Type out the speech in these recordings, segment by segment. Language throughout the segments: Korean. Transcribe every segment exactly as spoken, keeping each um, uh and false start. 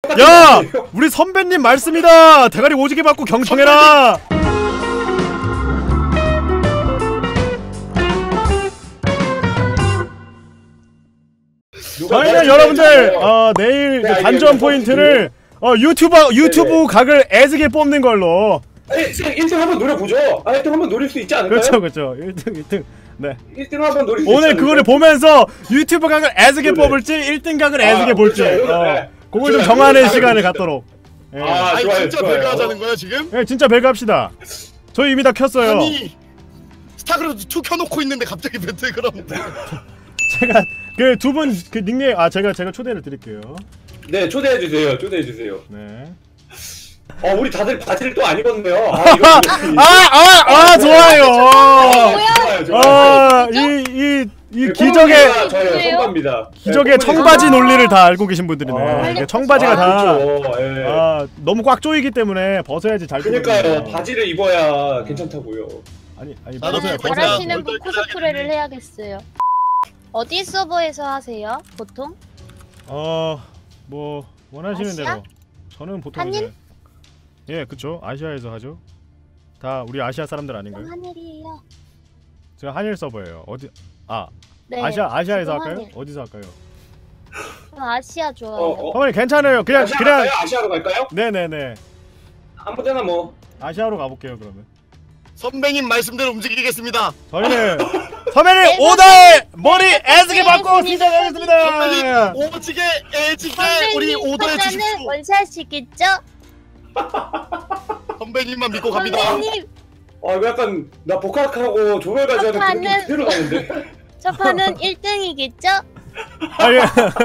야! 우리 선배님 말씀이다! 대가리 오지게 받고 경청해라! 저희는 여러분들 어, 내일 그 단전 포인트를 어, 유튜브 유튜브 네네. 각을 애쓰게 뽑는 걸로. 아니, 일 등 한번 노려보죠. 아, 일 등 한번 노릴 수 있지 않을까요? 그렇죠, 그렇죠. 일 등, 일 등. 네. 일 등 한번 노릴 수 오늘 그거를 보면서 유튜브 각을 애쓰게 네네. 뽑을지 일 등 각을 애쓰게 아, 볼지 그렇죠, 어, 네. 그걸 좀 정하는 시간을 갖도록. 예. 아, 아니, 좋아요, 진짜 배그 하자는 거야 지금? 예, 진짜 배그 합시다. 저희 이미 다 켰어요. 아니 스타크래프트 투 켜놓고 있는데 갑자기 배틀그라운드. 제가 그 두 분 그 닉네임 아 제가 제가 초대를 드릴게요. 네, 초대해 주세요. 초대해 주세요. 네. 어, 우리 다들 바지를 또 안 입었네요. 아, 아, 아, 아, 좋아요. 좋아요, 좋아요. 아, 이, 이, 이 기적의 저예요, 선배입니다. 기적의 청바지 논리를 다 알고 계신 분들이네. 이게 청바지가 다 예. 아, 너무 꽉 조이기 때문에 벗어야지 잘 그러니까요. 바지를 입어야 괜찮다고요. 아니, 아니 나도 벗어야 그냥 잘하시는 분 코스프레를 해야겠어요. 어디 서버에서 하세요? 보통? 어, 뭐 원하시는 아시아? 대로. 저는 보통 한일? 이제 예, 그쵸. 아시아에서 하죠. 다 우리 아시아 사람들 아닌가요? 한일이에요. 제가 한일 서버예요. 어디 아 네. 아시아 아시아에서 지금 할까요? 한일. 어디서 할까요? 저는 아시아 좋아해요. 어, 어. 어머니 괜찮아요. 그냥 아시아 그냥 갈까요? 아시아로 갈까요? 네네네. 아무 데나 뭐. 아시아로 가볼게요 그러면. 선배님 말씀대로 움직이겠습니다. 저희는 선배님 오다의 머리 애쓰게 받고 선배님 시작하겠습니다. 오지게 애지게 우리 오더해 주십시오. 원샷이겠죠? 선배님만 믿고 갑니다. 선배님 아, 이거 약간 나 복학하고 조별과제 하는 그런 게 그대로 가는데. 첫 판은 일 등이겠죠? 아니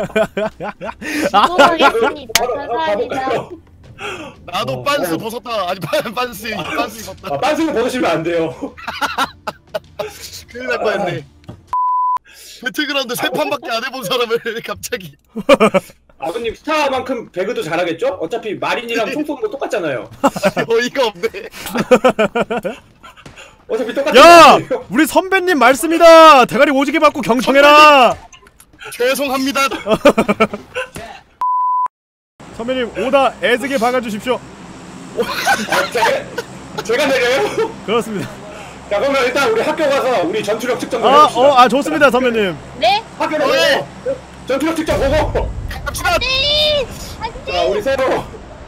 수고하겠습니다. 감사합니다. 나도 어, 빤스 어. 벗었다. 아니 빤, 빤스 빤스 입었다. 아, 빤스는 벗으시면 안 돼요. 큰일 날 뻔했네. 배틀그라운드 세 판밖에 안 해본 사람을 갑자기. 아버님 스타만큼 배그도 잘하겠죠? 어차피 마린이랑 총 쏘는 거 똑같잖아요. 어이가 없네. 어차피 똑같은 야! 거예요. 우리 선배님 말씀이다. 대가리 오지게 받고 경청해라. 죄송합니다. 선배님 오다 애쓰게 박아주십시오. 아, 제가, 제가 내려요? 그렇습니다. 자, 그러면 일단 우리 학교 가서 우리 전투력 측정 좀 아, 해봅시다. 어, 아 좋습니다 선배님. 네? 학교로 네. 가서 전투력 측정 보고. 갑시다. 네! 자, 우리 서로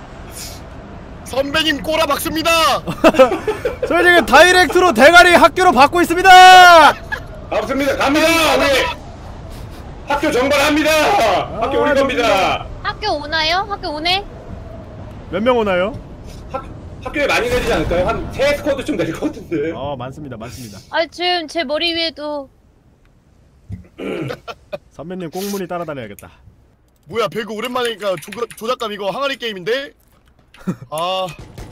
선배님 꼬라 박습니다. 저희 지금 다이렉트로 대가리 학교로 받고 있습니다. 없습니다. 갑니다. 우리 학교 정발합니다. 학교 우리 겁니다. 학교 오나요? 학교 오네? 몇 명 오나요? 학, 학교에 많이 내리지 않을까요? 한 세 스쿼드 좀 내릴 것 같은데. 어 많습니다 많습니다. 아 지금 제 머리 위에도 선배님 꽁무니 따라다녀야겠다. 뭐야 배그 오랜만이니까 조, 조작감 이거 항아리 게임인데? 아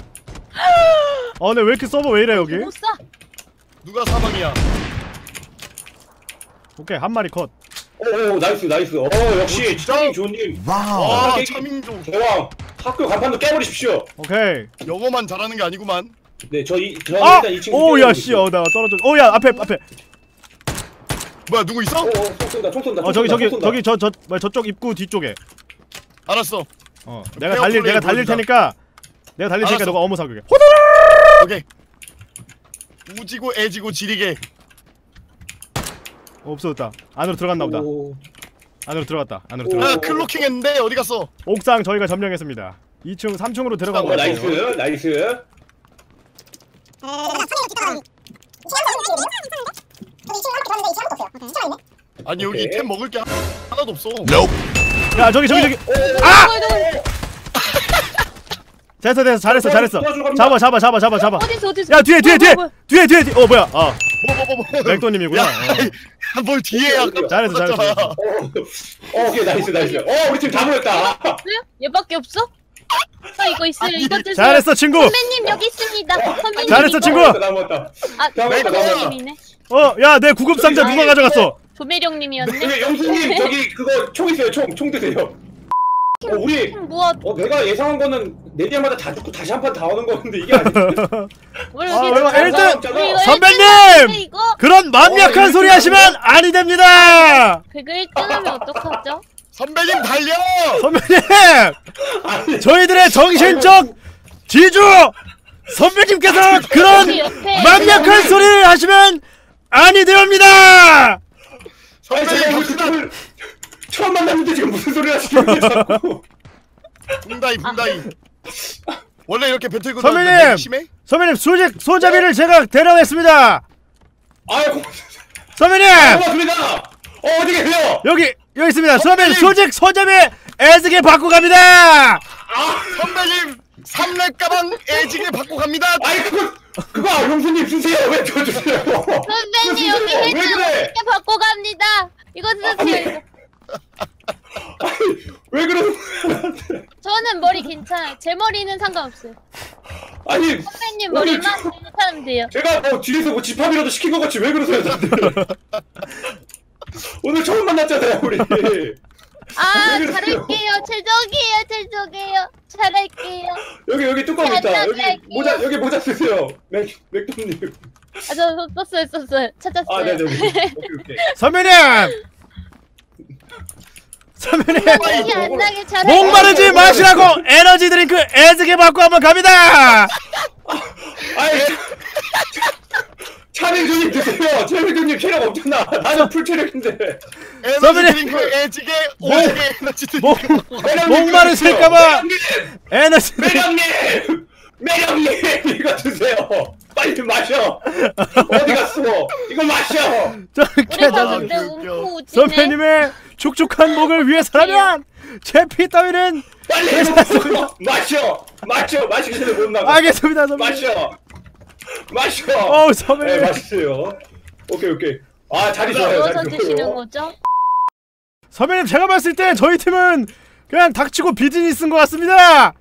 어 근데 왜 이렇게 서버 왜 이래 여기? 못 사. 누가 사망이야? 오케이 한 마리 컷. 오, 나이스 나이스. 어, 역시 차밍 조님. 아 아, 차민조 대왕. 학교 간판도 깨버리십시오. 오케이. 영어만 잘하는 게 아니구만. 네, 저희 저 아! 일단 이 친구. 오야 씨, 어 나 떨어져. 오야 앞에 앞에. 뭐야 누구 있어? 오, 오, 총 쏜다, 총 쏜다. 어 저기 저기 저기 저 저 뭐 저쪽 입구 뒤쪽에. 알았어. 어 내가 달릴 내가 달릴 테니까 내가 달릴 테니까 알았어. 너가 어머 사격해. 오케이. 우지고 애지고 지리게. 어, 없어졌다. 안으로 들어갔나 보다. 오. 안으로 들어갔다. 안으로 오. 들어갔다. 야 클로킹 했는데 어디 갔어? 옥상 저희가 점령했습니다. 이 층 삼 층으로 들어간 어, 거 나이스 같아요. 나이스. 아니 여기 오케이. 템 먹을 게 하나도 없어. 야 저기 저기 저기. 아! 됐어 됐어 잘했어 잘했어. 도와주러 갑니다. 잡아 잡아 잡아 잡아 잡아. 어디서 어디서? 야 뒤에 뒤에 뒤에 뭐야, 뒤에 뒤에 뒤에. 어 뭐야? 아 뭐뭐뭐 뭐. 맥도님이구나. 야, 어. 뭘 뒤에야? 잘했어, 잘했어, 잘했어. 어, 어, 오케이 나이스 나이스. 어, 우리 팀 다 모였다. 뭐야? 얘밖에 없어? 아 이거 있어요. 아니, 이거 드세요. 잘했어 친구. 선배님 여기 있습니다. 선배님 잘했어, 이거. 친구. 나 모였다. 아 나 모였다. 나 모였다. 선배님이네. 어 야 내 구급 상자 누가 가져갔어? 조매령님이었네. 근데 영수님 저기 그거 총 있어요. 총, 총 드세요. 어, 우리 뭐야? 어 내가 예상한 거는 내리자마자 다 죽고 다시 한 판 다 오는 거였는데 이게 아니지. 왜 아, 여기 왜 일 등! 우리 이거 선배님! 일 등인데, 이거 그런 만약한 어, 소리 하시면 아니 됩니다. 배그 일 등 하면 어떡하죠? 선배님 달려! 선배님 아, 저희들의 정신적 지주 선배님께서 그런 만약한 소리를 하시면 아니 됩니다. 아니 제가 무슨 소리를 처음 만났는데 지금 무슨 소리 하시는 거예요 자꾸. 붕다이 붕다이. 원래 이렇게 배틀 구도 선배님! 심해? 선배님 수직 손잡이를 제가 데려오겠습니다. 아이고 선배님 고맙습니다. 어 어디 계세요? 여기 여기 있습니다. 선배님 수직 손잡이 애쓰게 받고 갑니다. 아 선배님 삼렙 가방 애지게 받고 갑니다. 아이 그거 그거 형수님 쓰세요. 왜 저 주세요? 선배님 여기 왜 해주 그래? 어떻게 받고 갑니다. 이거 드세요. 이거. 아니 왜 그러는 저는 머리 괜찮아요. 제 머리는 상관없어요. 아니 선배님 오늘 머리만 잘못하면 돼요. 제가 뭐 뒤에서 뭐 집합이라도 시킨 것 같이 왜 그러세요 다들? 오늘 처음 만났잖아요 우리. 아 왜 그러세요? 잘할게요. 제적이에요. 제적이에요. 잘할게요. 여기 여기 뚜껑 있다. 잘 여기 할게요. 모자 여기 모자 쓰세요. 맥 맥도님. 아저 썼어요. 썼어요. 찾았어요. 아 네네. 오케이 오케이. 선배님 선배님 생각이 안 나게 잘할게요. 목마르지 마시라고 에너지 드링크 애쓰게 받고 한번 갑니다. 아이 차맹주님 드세요. 차맹주님 체력 없잖아. 나는 풀 체력인데. 에너지 선배님! 드링크 애지게 오지게 에너지 목 드링크. 목마르실까봐 에너지 드링크 매력님! 매력님! 이거 드세요! 빨리 마셔! 어디 갔어? 이거 마셔! 저렇게 우리 자주 가는데 아, 웃겨. 움고 오지네. 선배님의 축축한 목을 위해서라면 제 피 따위는 빨리 해먹어! 마셔! 마셔! 마시기 전에 못 나가! 알겠습니다 선배님. 마셔! 마셔! 어우 네, 선배님 마시세요. 오케이, 오케이. 아, 자리 좋아요, 누워서 자리 드시는 좋아요. 거죠? 선배님 제가 봤을 때 저희 팀은 그냥 닥치고 비즈니스인 것 같습니다.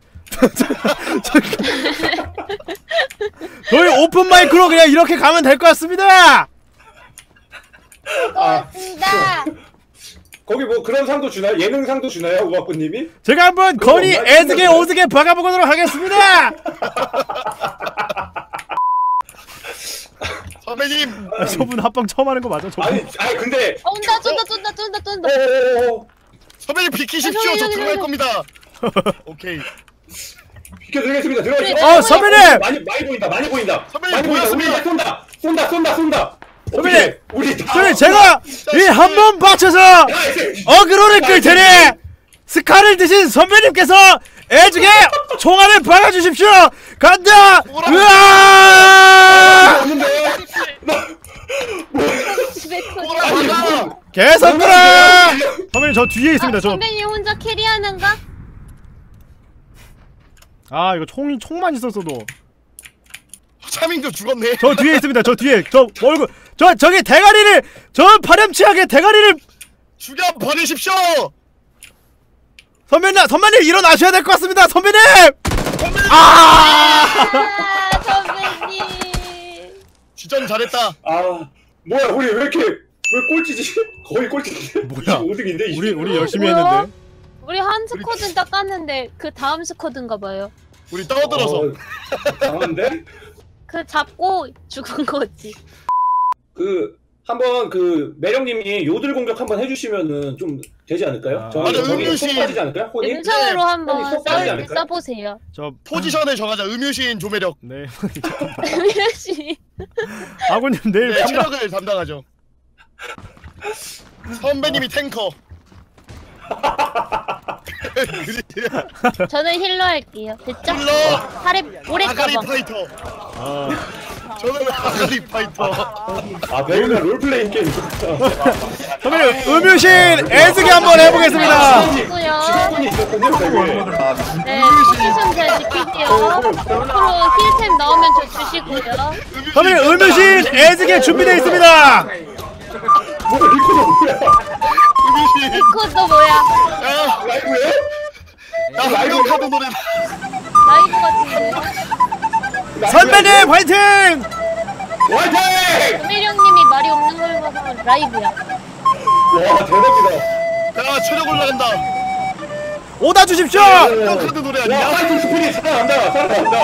저희 오픈 마이크로 그냥 이렇게 가면 될 것 같습니다. 고맙습니다. 거기 뭐 그런 상도 주나요? 예능 상도 주나요, 우아꾸님이? 제가 한번 거리 없나? 애쓰게 오쓰게 박아보도록 하겠습니다. 선배님 아, 저분 합방 처음 하는 거 맞아? 저분 아니, 아니 근데 어, 온다 쫀다 쫀다 쫀다 쫀다. 어어어어 선배님 비키십시오. 아, 저 저기, 들어갈 저기, 겁니다. 오케이. 비켜드리겠습니다. 들어가시죠. 그래, 어 선배님 많이 많이 보인다. 많이 보인다. 선배님, 많이 보인다. 보였습니다. 우리 쏜다. 쏜다. 쏜다. 쏜다. 선배님, 어떻게, 우리 다 선배님 제가 이 한 번 받쳐서 야, 이제- 어그로를 끌 테니 스카를 드신 선배님께서 애주게 총알을 박아주십시오. 간다. 으아! 없는데. 집에 그 꼬라 받아. 개선들아. 선배님 저 뒤에 있습니다. 아, 저. 선배님 혼자 캐리하는가? 아 이거 총이 총만 있었어도. 차밍도 죽었네. 저 뒤에 있습니다. 저 뒤에 저 얼굴 저 저기 대가리를 저 파렴치하게 대가리를 죽여 버리십시오. 선배님 선배님 일어나셔야 될 것 같습니다. 선배님. 아! 아 선배님. 지전 잘했다. 아, 뭐야, 우리 왜 이렇게 왜 꼴찌지? 거의 꼴찌인데. 뭐야? 오 등인데. 우리 우리 열심히 뭐야? 했는데. 우리 한 스쿼드는 딱 깠는데 그 다음 스쿼드인가 봐요. 우리 떠들어서. 어, 강한데? 그 잡고 죽은 거지. 그 한번 그 매력님이 요들 공격 한번 해주시면은 좀 되지 않을까요? 아, 저 맞아, 저기 음유시. 속 빠지지 않을까요? 혼이? 음성으로 형이 한번 속 빠지지 싸울 때 않을까요? 써보세요. 저 포지션을 정하자. 음유시인 조매력. 네. 음유시. 아버님 내일 네, 참가. 체력을 담당하죠. 선배님이 탱커. 저는 힐러 할게요. 됐죠? 힐러. 팔에 오래 아가리 까봐. 파이터. 아, 저는 아가리 파이터. 아, 배우가 롤플레잉 게임. 선배님 음유신 애쓰기 한번 해보겠습니다. 있고요. 직업군이 있었군요, 되게. 네, 포지션 잘 지킬게요. 앞으로 힐템 나오면 저 주시고요. 선배님 음유신 애쓰기 준비되어 있습니다. 뭐 이거는 뭐야? 음유시. 이것도 뭐야? 야, 라이브에? 야, 한명 카드 노래. 라이브 같은데. 선배님 화이팅! 화이팅! 조미령님이 말이 없는 걸 봐서 라이브야. 와, 대박이다. 야, 체력 올라간다. 오다 주십시오. 한명 카드 노래 와, 아니야? 파이팅 스피릿 살아난다, 살아난다.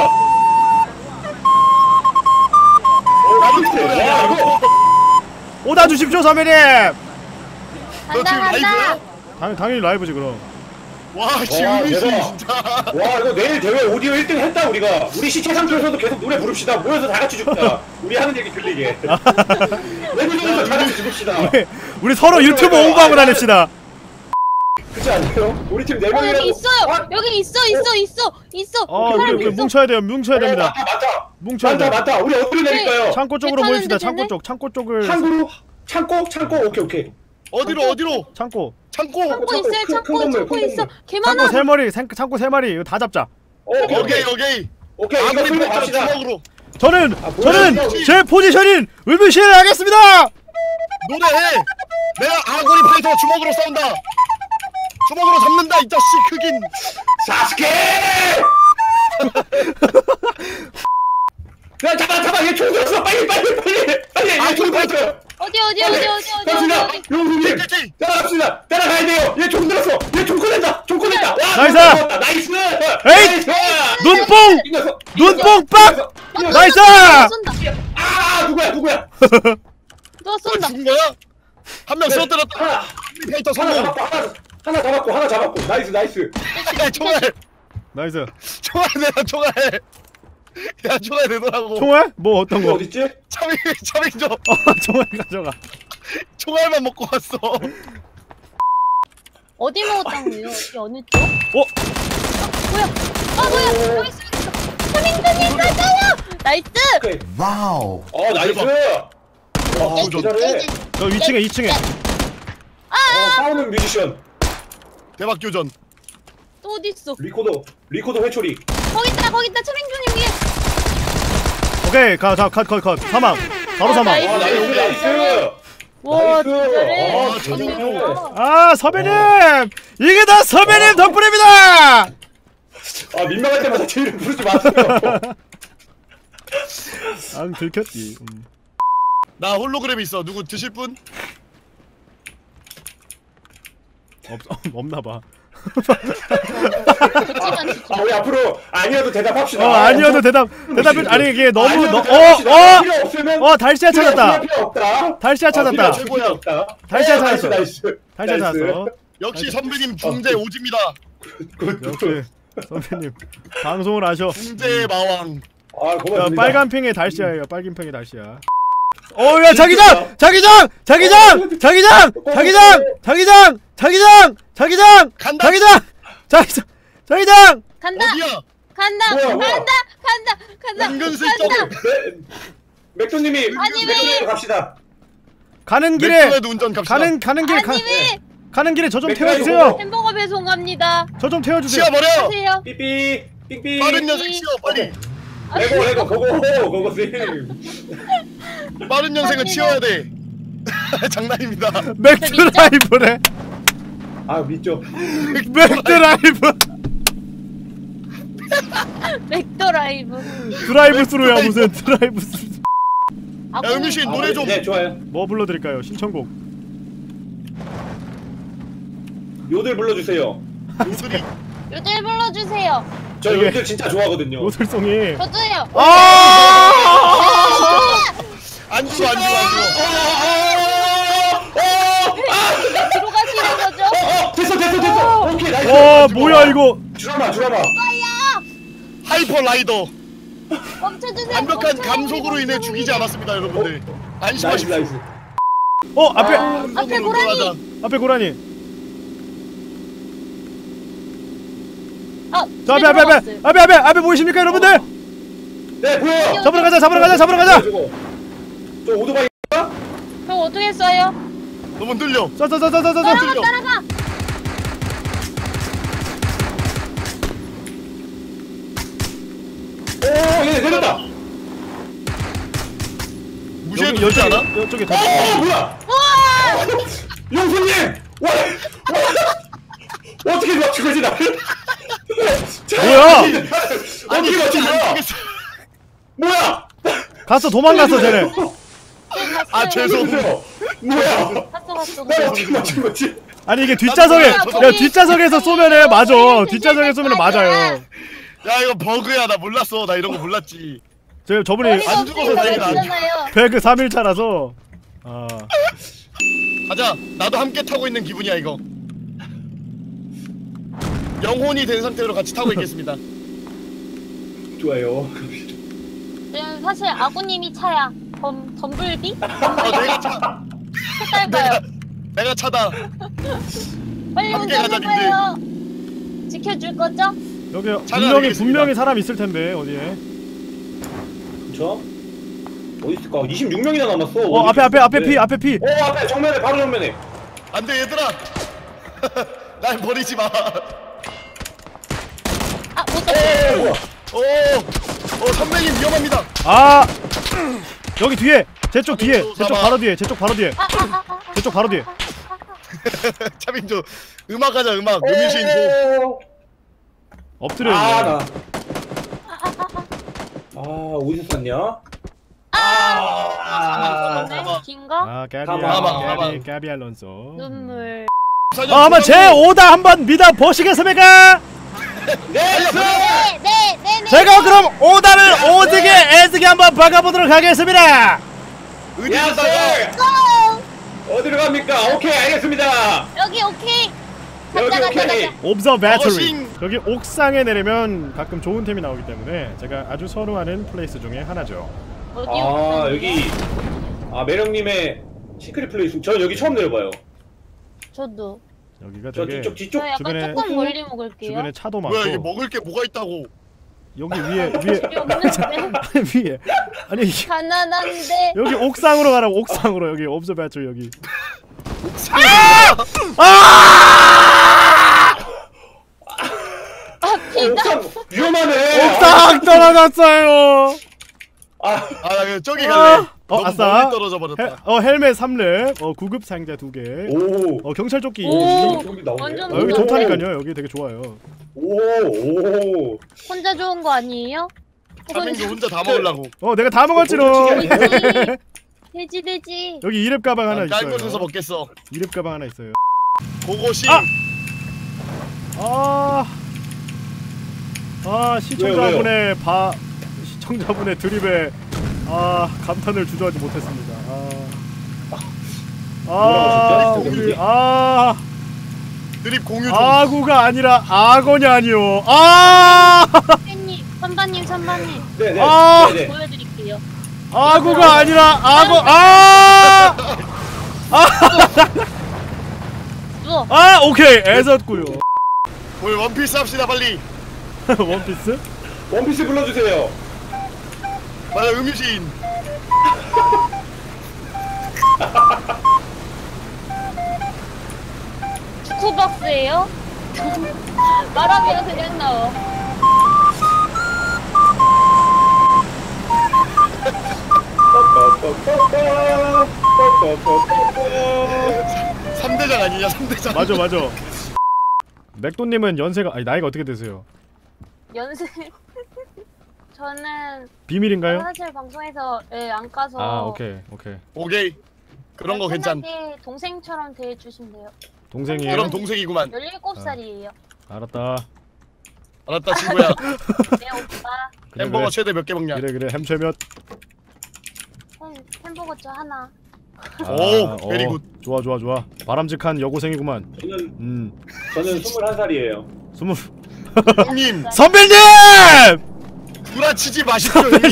나도 노래 와, 아니야? 이거. 오다 주십시오 선배님. 너 간다 지금 라이브야? 간다. 당, 당연히 라이브지 그럼. 와 지금 대박. 진짜. 와 이거 내일 대회 오디오 일 등 했다 우리가. 우리 시체 상태에서도 계속 노래 부릅시다. 모여서 다 같이 죽자. 우리 하는 얘기 들리게. 내부적으로 다 같이 죽읍시다. 우리, 우리 서로 유튜브 홍보하고 다닙시다. 그렇지 않나요? 우리 팀 네 어 명이라고. 여기 있어요. 아, 여기 있어 있어 있어 있어. 어, 사람 우리, 우리 있어. 뭉쳐야 돼요. 뭉쳐야 됩니다. 어, 맞다 맞다. 뭉쳐야 맞다 돼. 맞다. 우리 어디로 내릴까요? 창고 쪽으로 괜찮은데, 모입시다. 창고 쟤네? 쪽. 창고 쪽을. 창고로? 창고? 창고? 오케이 오케이. 어디로 어디로? 창고. 창고. 창고 있어요. 큰- 큰 창고 건물, 창고 큰 있어. 건물. 개 창고 많아. 세 마리. 생- 창고 세 마리. 이거 다 잡자. 오케이 오케이 오케이. 오케이. 오케이 이거 아무리 풀고 펼쳐 갑시다. 주먹으로 저는 아, 뭐야, 저는 이거. 제 포지션인 울빈씨를 하겠습니다. 노래해. 내가 아구리 파이터 주먹으로 싸운다. 주먹으로 잡는다 이 자식 흑인. 사스케! 야 잡아 잡아 얘 총 들었어 빨리 빨리 빨리 빨리 얘총 들었어. 어디 어디 어디 어디 어디 갑시다 어디. 용수님 오케이. 따라갑시다 따라가야 돼요. 얘 총 들었어 얘 총 꺼낸다 총 꺼낸다. 와 나이스! 들어갔다. 나이스. 에잇! 나이스! 눈뽕! 이겨서, 눈뽕 이겨서, 빡! 이겨서. 누가 나이스! 쏜다. 아 누구야 누구야 누가 너 쏜다. 죽은 거야? 한 명 쓰러뜨렸다. 하나 아구리 파이터 하나 성공. 잡았고 하나 하나 잡았고 하나 잡았고 나이스 나이스. 야 총알. 나이스. 총알 내놔 총알. 야 총알 내놓으라고. 총알? 뭐 어떤 이거 거? 어딨지? 차밍 차밍 줘. 어, 총알 가져가. 총알만 먹고 왔어. 어디 먹었다는 거예요? 어디 어느 쪽? 어? 아, 뭐야? 아 뭐야? 여기 있어. 서민들님 가자요. 나이스. 오케이. 와우. 어 나이스. 와 어 도전. 잘해. 저 위층에 이층에. 어 싸우는 뮤지션. 대박 교전. 또 어디 있어? 리코더 리코더 회초리. 거기 있다 거기 있다 서민들님 위에. 오케이. 가, 자, 컷, 컷, 컷. 사망. 바로 아, 사망. 나이스. 아 나이스 나이스. 와 나이스. 잘해. 아, 아, 잘해. 아, 선배님! 이게 다 선배님 덕분입니다! 아 민망할 때마다 제 이름 부르지 마세요. 안 들켰지. 음. 나 홀로그램 있어. 누구 드실 분? 없, 없나봐. 그치만 진짜. 아 우리 앞으로 아니어도 대답합시다. 어, 아니어도 대답, 대답, 아니, 이게 너무, 아니어도 너, 대답합시다. 어, 필요 없으면 어! 어, 달시야 필요 찾았다. 없으면 필요 없다. 달시야 아, 찾았다. 필요 없으면 필요 없다. 달시야 어, 찾았어. 나이스 나이스. 달시야 나이스. 찾았어. 역시 선배님 중재 오지입니다. 굿, 역시, 굿. 선배님. 방송을 하셔. 중재 마왕. 아 자, 고맙습니다. 빨간 팽의 달시야예요. 빨간 팽의 달시야. 어, 야, 자기장! 자기장! 자기장! 자기장! 자기장! 자기장! 자기장! 자기장! 간다. 자기장! 자기장! 자기장! 간다. 어디야? 간다. 뭐야, 뭐야? 간다. 간다. 간다. 은근슬쩍. 간다. 맥- 맥도님이 아니, 맥도님으로 왜? 갑시다. 가는 길에 맥도날드 운전 갑시다. 가는 가는 길 가, 아니 왜? 가는 길에 저 좀 맥도날드 태워주세요. 햄버거 배송 갑니다. 저 좀 태워주세요. 치워버려. 하세요. 삐삐 삐삐. 빠른 녀석 치워 빨리. 레고 레고 고고 고고 쌤. 빠른 녀석은 치워야 돼. 장난입니다. 맥드라이브래. 아 믿죠. 맥드라이브. 맥더라이브. 드라이브 스루야 무슨 드라이브 스루. 아, 야 음유씨 아, 노래 좀. 네 좋아요. 뭐 불러드릴까요? 신청곡. 요들 불러주세요. 요들이. 요들 불러주세요. 저 이게- 요들 진짜 좋아하거든요. 요술송이. 저도요. 아! 안 죽어 안 죽어 안 죽어. 들어가시는 거죠? 어, 됐어 됐어 됐어. 오케이 나이스. 와 뭐야 이거? 주라마 주라마. 하이퍼 라이더. 멈춰주세요. 완벽한 멈춰주세요. 감속으로 인해 죽이지 않았습니다 여러분들. 나이스 안심하십시오. 나이스. 어 앞에 아, 앞에 고라니. 앞에 고라니. 아, 저 앞에 앞에 앞에 앞에 앞에 앞에 보이십니까 여러분들? 네 보여. 잡으러 가자 잡으러 가자 잡으러 가자. 저거. 저 오토바이. 저 어떻게 써요? 너무 늘려. 저저저저저저. 따라가 들려. 따라가. 오 얘 내렸다. 무시해도 여기 되지 않아? 여쪽에 여쪽에 다. 어 뭐야? 용수님! 와! 와! 어떻게 맞춘 거지 나를? 뭐야? 어떻게 맞춘 거야? 알겠어. 뭐야? 갔어 도망갔어 쟤네. 아 죄송. 해주세요. 뭐야? 갔어 갔어. 나 어떻게 맞춘 거지? 아니 이게 뒷좌석에 저기- 야 뒷좌석에서 쏘면은 맞아. 저기 뒷좌석에 쏘면은 맞아요. 야 이거 버그야 나 몰랐어. 나 이런 거 몰랐지. 저 저분이 머리가 안 죽어서 없으니까 다행이다, 안 되잖아요. 배그 삼 일차라서. 아. 가자. 나도 함께 타고 있는 기분이야 이거. 영혼이 된 상태로 같이 타고 있겠습니다. 좋아요. 지금 사실 아구님이 차야. 덤 덤블비? 어, 내가 차. 색깔 내가 봐요. 내가 차다. 빨리 함께 가자, 운전해봐요. 지켜줄 거죠? 여기 잘 분명히 알겠습니다. 분명히 사람 있을 텐데 어디에? 그쵸? 어디 있을까? 이십육 명이나 남았어. 어 어디 앞에 앞에 앞에 있겠는데? 피 앞에 피. 어 앞에 정면에 바로 정면에. 안돼 얘들아. 날 버리지 마. 아, 못 어 떴어. 뭐야? 오, 어 선배님 위험합니다. 아 여기 뒤에 제 쪽 뒤에 삼인조 제 쪽 사망. 바로 뒤에 제 쪽 바로 뒤에 아, 아, 아, 아, 제 쪽 바로 뒤에. 차빈조 음악 하자 음악. 음유신 고. 오. 엎드려 아 있네. 나. 아 어디서 샀냐? 아, 아. 네 가봐. 긴가? 아 까비야 가봐, 까비 가봐. 까비 알론소. 눈물. 아 한번 제 오다 한번 믿어 보시겠습니까? 네. 네, 네, 네, 네. 제가 그럼 오다를 오지게 애지게 한번 박아보도록 하겠습니다. 의리다가 고! 어디로 갑니까? 오케이 알겠습니다. 여기 오케이. 여기 가자, 가자, 오케이. 가자. 옵저베터리. 어싱. 여기 옥상에 내리면 가끔 좋은 템이 나오기 때문에 제가 아주 선호하는 플레이스 중에 하나죠. 어디 아 옥상이에요? 여기 아 매력님의 시크릿 플레이스. 저 여기 처음 내려봐요. 저도. 여기가 저 되게 뒤쪽 뒤쪽. 저 약간 주변에- 조금 멀리 먹을게요. 주변에 차도 많고 뭐야 이게 먹을 게 뭐가 있다고? 여기 위에 위에 필요 없는데. 위에 아니 이- 가난한데. 여기 옥상으로 가라고 옥상으로 여기 옵저베터리 여기. 아, 피가. 옥상 위험하네. 옥상 떨어졌어요. 아 아 저기 아. 갈래. 어, 너무 아싸. 멀리 떨어져 헬, 버렸다. 어 헬멧 삼 렙, 어 구급 상자 두 개, 오. 어 경찰 조끼. 오. 어, 여기 나오네. 완전 여기 좋다. 좋다니까요. 여기 되게 좋아요. 오 오. 혼자 좋은 거 아니에요? 차빈조 혼자 다 먹으려고. 어 내가 다 먹었지롱. 어, 돼지. 돼지, 돼지. 여기 이렙 가방 하나 깔 곳에서 있어요. 먹겠어. 이렙 가방 하나 있어요. 고고싱. 아! 아, 아 시청자분의 바 시청자분의 드립에 아 감탄을 주저하지 못했습니다. 아, 아 뭐라고 하셨죠? 우리 아 드립 공유 좀. 아구가 아니라 악어냐 아니요. 아 선배님, 선반님, 선반님. 네네. 아! 네네. 보여드릴게요. 아구가 아니라 악어. 아, 누워. 아 오케이 애썼고요. 우리 원피스 합시다 빨리. 원피스? 원피스 불러주세요. 맞아 음유신. 축구박스예요? 말하면 그냥 나와. 삼 대장 아니냐 삼 대장. 맞아 맞아. 맥도님은 연세가 아니 나이가 어떻게 되세요? 연습. 저는 비밀인가요? 사실 방송에서 예, 안 까서. 아 오케이 오케이. 오케이. 그런 거 괜찮. 편하게 동생처럼 대해주시면 돼요. 동생이에요? 그럼 동생이구만. 열일곱 살이에요. 알았다. 알았다 친구야. 네 오빠. 그래, 햄버거 그래. 최대 몇 개 먹냐? 그래 그래 햄채몇. 햄, 햄버거 저 하나. 오, 베리 굿. 좋아 좋아 좋아. 바람직한 여고생이구만. 저는 음. 저는 스물한 살이에요. 스물. 형님 선배님! 구라치지 마십시오 형님.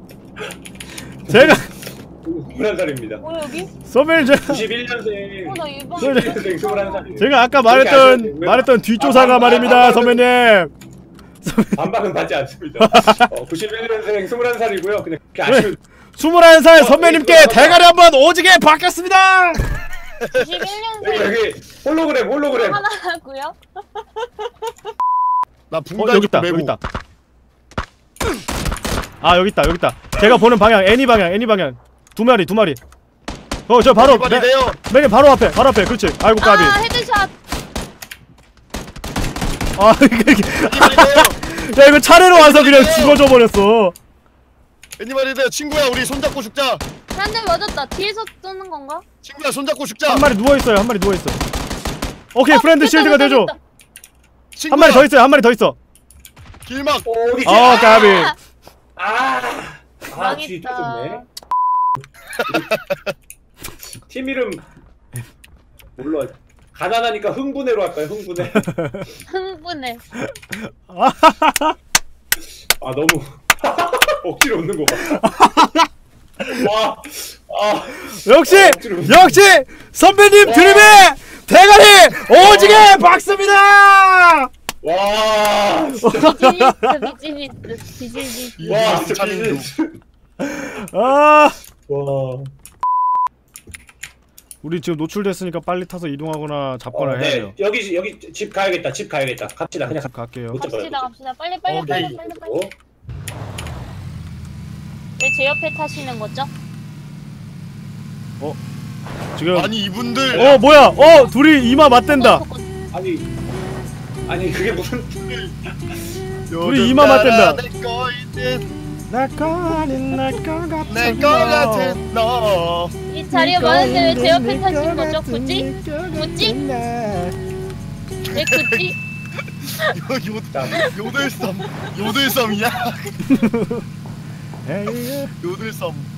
제가 스물한 살입니다. 어 여기? 선배님 제가 구십일 년생. 어나 일반. 그래. 구십일 년생 스물한 살이에요. 제가 아까 그렇게 말했던 하셔야 돼요. 말했던 뒷조사가 아, 말입니다, 아, 선배님. 반박은 받지 않습니다. 어, 구십일 년생 스물한 살이고요. 그냥 그렇게 아쉬운. 스물한 살 어, 선배님께 네, 대가리 한번 오지게 받겠습니다. 구십일 여기 년생 여기 홀로그램 홀로그램. 하나 하고요. 나 어 붕단 여기 있다 메고. 여기 있다. 아 여기 있다 여기 있다. 제가 보는 방향 애니 방향 애니 방향 두 마리 두 마리. 어 저 바로 빨리 돼요. 맨 바로 앞에 바로 앞에 그렇지. 아이고 까비. 아 헤드샷. 아 이게 빨리 돼요. 야 이거 차례로 와서 그냥 죽어져 버렸어. 애니멀이 돼요. 친구야 우리 손잡고 죽자. 한 대 맞았다. 뒤에서 쏘는 건가? 친구야 손잡고 죽자. 한 마리 누워 있어요. 한 마리 누워 있어. 오케이 어, 프렌드 됐다, 실드가 됐다, 되죠. 됐다. 친구야, 한 마리 더 있어요. 한 마리 더 있어. 길막. 어, 어디지? 어 까비. 아. 아, 뒤 망했다. 떴네. 팀 이름 몰라. 가난하니까 흥분해로 할까요? 흥분해. 흥분해. 아 너무 억지로 웃는 거 봐. 와, 아, 역시 아, 억지로 웃는 역시 선배님 드림의 대가리 오지게 박습니다. 와, 진짜. 비즈니스 비즈니스 비즈니스. 와, 진짜 차민규. 비즈니스. 아 와. 우리 지금 노출됐으니까 빨리 타서 이동하거나 잡거나 어, 해야 네, 돼요. 여기 여기 집 가야겠다. 집 가야겠다. 갑시다. 그냥 집 갈게요. 못 잡아요. 갑시다 갑시다 빨리 빨리 오케이. 빨리 빨리 빨리. 왜 제 옆에 타시는 거죠? 지금 아니 이분들 어 뭐야? 어 둘이 이마 맞댄다. 아니, 아니 그게 무슨? 우리 이마 맞댄다. 내거 있는 나거는 나거 같은 내거 같은 너. 이 자리가 많은데 왜 제 옆에 타시는 거죠? 굳이? 굳이? 왜 굳이? 요, 요, 요들섬 요들섬이야. 에이, 요들섬.